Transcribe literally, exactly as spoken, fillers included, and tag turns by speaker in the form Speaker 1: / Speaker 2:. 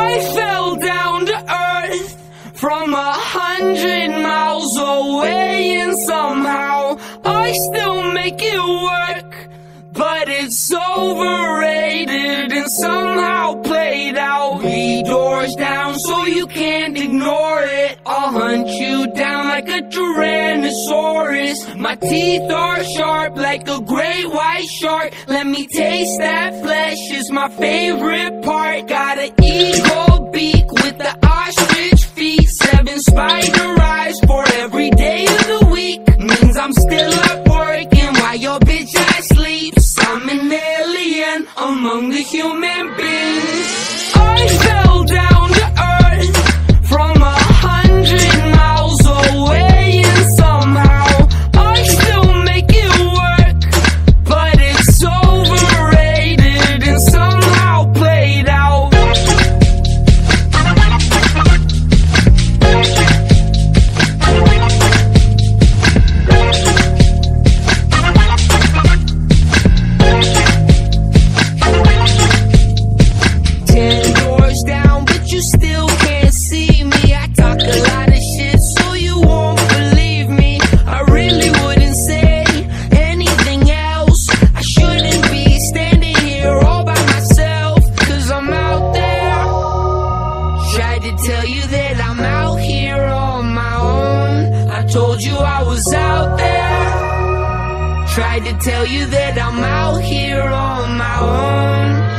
Speaker 1: I fell down to earth from a hundred miles away, and somehow I still make it work. But it's overrated and somehow played out. The door's down so you can't ignore it. I'll hunt you down like a Tyrannosaurus. My teeth are sharp like a great white shark. Let me taste that flesh, is my favorite part. Got an eagle beak with the ostrich feet. Seven spider eyes for every day of the week. Means I'm still up working while your bitch ass sleeps. I'm an alien among the human beings. I fell down to earth from a hundred miles away, and somehow I still make it work. But it's overrated and somehow played out. Ten doors down, but you still can't see me. I talk a lot of shit, so you won't believe me. I really wouldn't say anything else. I shouldn't be standing here all by myself, cause I'm out there. Tried to tell you that I'm out here on my own. I told you I was out there. Tried to tell you that I'm out here on my own.